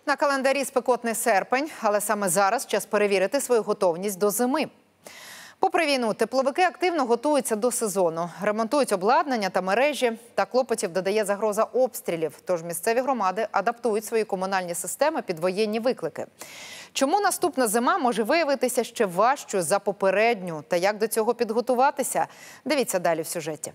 На календарі спекотний серпень, але саме зараз час перевірити свою готовність до зими. Попри війну, тепловики активно готуються до сезону. Ремонтують обладнання та мережі. Та клопотів додає загроза обстрілів. Тож місцеві громади адаптують свої комунальні системи під воєнні виклики. Чому наступна зима може виявитися ще важчою за попередню? Та як до цього підготуватися? Дивіться далі в сюжеті.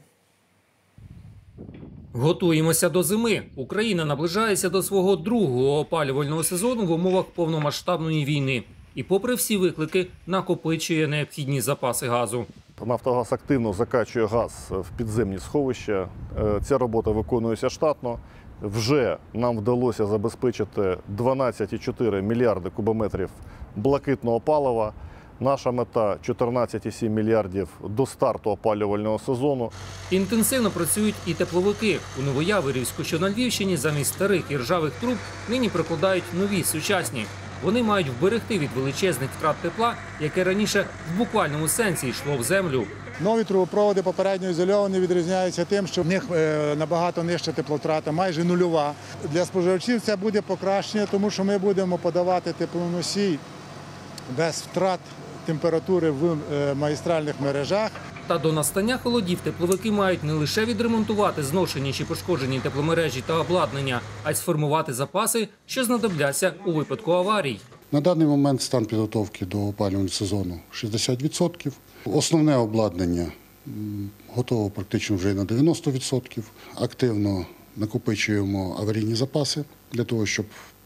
Готуємося до зими. Україна наближається до свого другого опалювального сезону в умовах повномасштабної війни. І попри всі виклики, накопичує необхідні запаси газу. «Нафтогаз» активно закачує газ в підземні сховища. Ця робота виконується штатно. Вже нам вдалося забезпечити 12,4 мільярди кубометрів блакитного палива. Наша мета – 14,7 мільярдів до старту опалювального сезону. Інтенсивно працюють і тепловики. У Новояворівську, що на Львівщині, замість старих і ржавих труб нині прокладають нові, сучасні. Вони мають вберегти від величезних втрат тепла, яке раніше в буквальному сенсі йшло в землю. Нові трубопроводи попередньо ізольовані відрізняються тим, що в них набагато нижча теплотрата, майже нульова. Для споживачів це буде покращення, тому що ми будемо подавати теплоносій без втрат температури в магістральних мережах. Та до настання холодів тепловики мають не лише відремонтувати зношені чи пошкоджені тепломережі та обладнання, а й сформувати запаси, що знадобляться у випадку аварій. На даний момент стан підготовки до опалювального сезону 60%. Основне обладнання готово практично вже на 90%. Активно накопичуємо аварійні запаси для того, щоб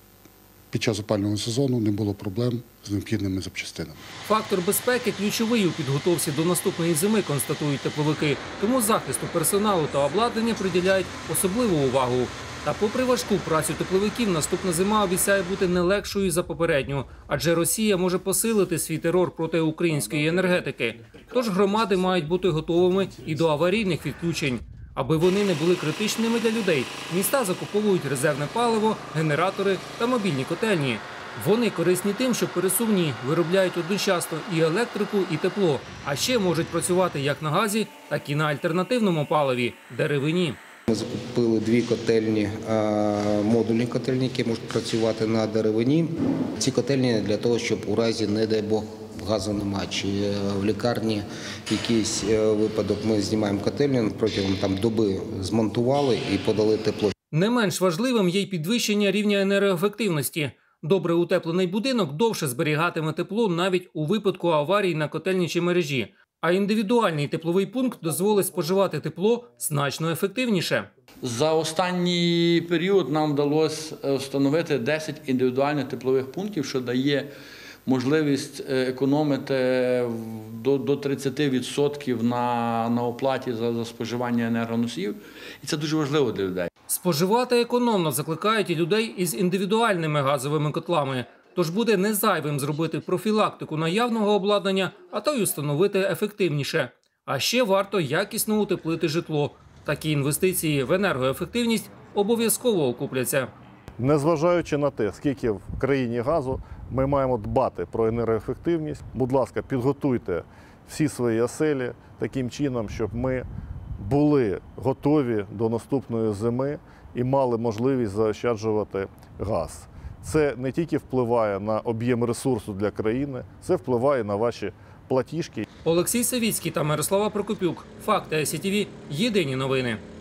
під час опалювального сезону не було проблем з необхідними запчастинами. Фактор безпеки ключовий у підготовці до наступної зими, констатують тепловики. Тому захисту персоналу та обладнання приділяють особливу увагу. Та попри важку працю тепловиків, наступна зима обіцяє бути не легшою за попередню. Адже Росія може посилити свій терор проти української енергетики. Тож громади мають бути готовими і до аварійних відключень. Аби вони не були критичними для людей, міста закуповують резервне паливо, генератори та мобільні котельні. Вони корисні тим, що пересувні, виробляють одночасно і електрику, і тепло. А ще можуть працювати як на газі, так і на альтернативному паливі – деревині. Ми закупили 2 котельні, модульні котельні, які можуть працювати на деревині. Ці котельні для того, щоб у разі, не дай Бог, газу немає, чи в лікарні якийсь випадок, ми знімаємо котельню, протягом доби змонтували і подали тепло. Не менш важливим є й підвищення рівня енергоефективності. Добре утеплений будинок довше зберігатиме тепло навіть у випадку аварій на котельні чи мережі. А індивідуальний тепловий пункт дозволить споживати тепло значно ефективніше. За останній період нам вдалося встановити 10 індивідуальних теплових пунктів, що дає можливість економити до 30% на оплаті за споживання енергоносіїв. І це дуже важливо для людей. Споживати економно закликають і людей із індивідуальними газовими котлами. Тож буде не зайвим зробити профілактику наявного обладнання, а то й установити ефективніше. А ще варто якісно утеплити житло. Такі інвестиції в енергоефективність обов'язково окупляться. Незважаючи на те, скільки в країні газу, ми маємо дбати про енергоефективність. Будь ласка, підготуйте всі свої оселі таким чином, щоб ми були готові до наступної зими і мали можливість заощаджувати газ. Це не тільки впливає на об'єм ресурсу для країни, це впливає на ваші платіжки. Олексій Савіцький та Мирослава Прокопюк. Факти СІТВ. Єдині новини.